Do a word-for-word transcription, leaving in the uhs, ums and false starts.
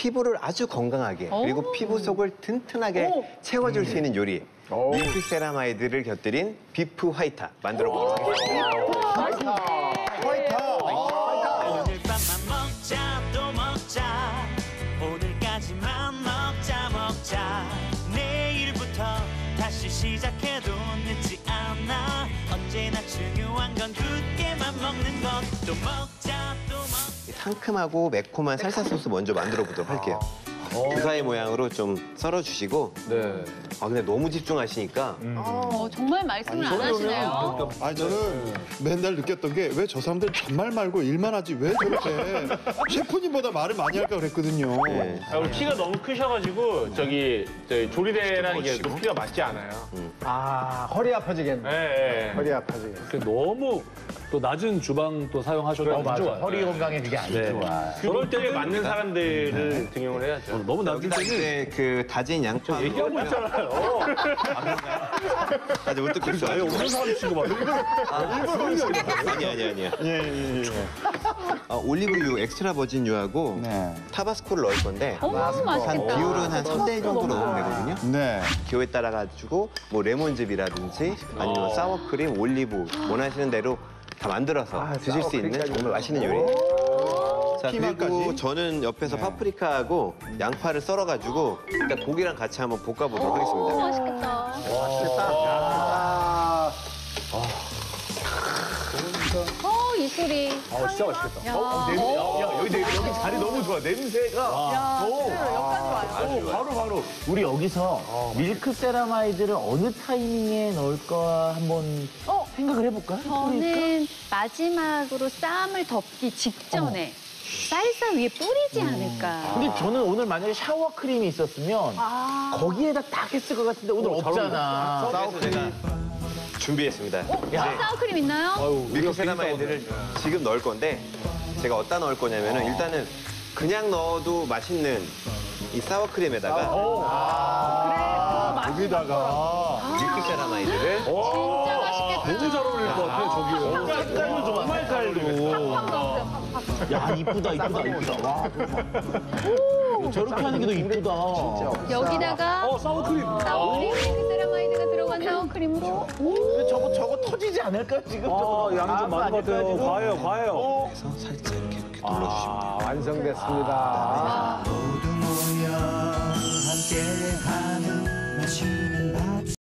피부를 아주 건강하게 그리고 피부 속을 튼튼하게 오. 채워줄 수 있는 요리 오. 밀크 세라마이드를 곁들인 비프 화이타 만들어 보도록 하겠습니다. 화이터. 오늘 밤만 먹자 또 먹자 오늘까지만 먹자 먹자 내일부터 다시 시작해도 늦지 않아 언제나 중요한 건 굳게만 먹는 것 또 먹자 또 먹자 상큼하고 매콤한 살사 소스 먼저 만들어 보도록 할게요. 주사위 모양으로 좀 썰어주시고 네. 아 근데 너무 집중하시니까 어, 정말 말씀을 안 하시네요. 아니 저는 맨날 느꼈던 게 왜 저 사람들 잔말 말고 일만 하지 왜 저렇게 셰프님보다 말을 많이 할까 그랬거든요. 네. 아, 우리 키가 너무 크셔가지고 저기 저희 조리대라는 게 또 키가 맞지 않아요. 아, 허리 아파지겠네. 예, 예. 허리 아파지겠네. 그 너무 또 낮은 주방 또 사용하셔도 안 좋아요. 허리 건강에 그게 안 네. 좋아. 그럴 때 맞는 사람들을 등용을 해야죠. 너무 낮은 여기다 때는 이제 그 다진 양파 얘기하고 있잖아요. 아직 못 듣고 있어. 아예 없는 사람 치고 막 아니 아니 아니야. 어, 올리브유 엑스트라 버진유하고 네. 타바스코를 넣을 건데 어머, 한 맛있겠다. 비율은 한 삼 대 일 정도 넣으면 되거든요. 네. 기호에 따라 가지고 뭐 레몬즙이라든지 아니면 사워크림, 올리브 원하시는 대로 다 만들어서 드실 수 있는 정말 맛있는 요리예요. 자, 그리고 피망까지? 저는 옆에서 파프리카하고 양파를 썰어가지고 일단 고기랑 같이 한번 볶아보도록 하겠습니다. 맛있겠다. 어, 이 소리. 어, 진짜 맛있겠다. 야. 어, 냄새. 야, 야, 여기, 냄새, 여기 자리 너무 좋아. 냄새가. 야, 진짜로 여기까지 와요. 오, 바로, 바로. 우리 여기서 밀크 세라마이드를 어느 타이밍에 넣을까 한번 어? 생각을 해볼까? 저는 마지막으로 쌈을 덮기 직전에 쌀쌀 위에 뿌리지 않을까. 근데 저는 오늘 만약에 샤워 크림이 있었으면 아. 거기에다 딱 했을 것 같은데 오늘 없잖아. 그래서 제가 준비했습니다. 이제 사워크림 있나요? 밀크 세라마이드를 지금 넣을 건데 제가 어디다 넣을 거냐면은 일단은 그냥 넣어도 맛있는 이 사워크림에다가 여기다가 밀크 세라마이드를 진짜 맛있겠다. 너무 잘 어울릴 것 같아 저기요. 색깔도 좋아. 정말 잘 어울리겠다. 팍팍 넣으세요, 팍팍. 야, 이쁘다, 이쁘다, 이쁘다. 와. 저렇게 하는 게 더 이쁘다. 여기다가 어 사워크림. 사워크림, 밀크 세라마이드가 들어간 사워크림으로. 근데 저거, 저거 터지지 않을까, 지금? 아 양이 좀 많은 것 같아요. 과해요 과해요. 해서 살짝 이렇게, 이렇게 눌러주시면 돼요. 완성됐습니다. 모두 모여 함께하는 맛있는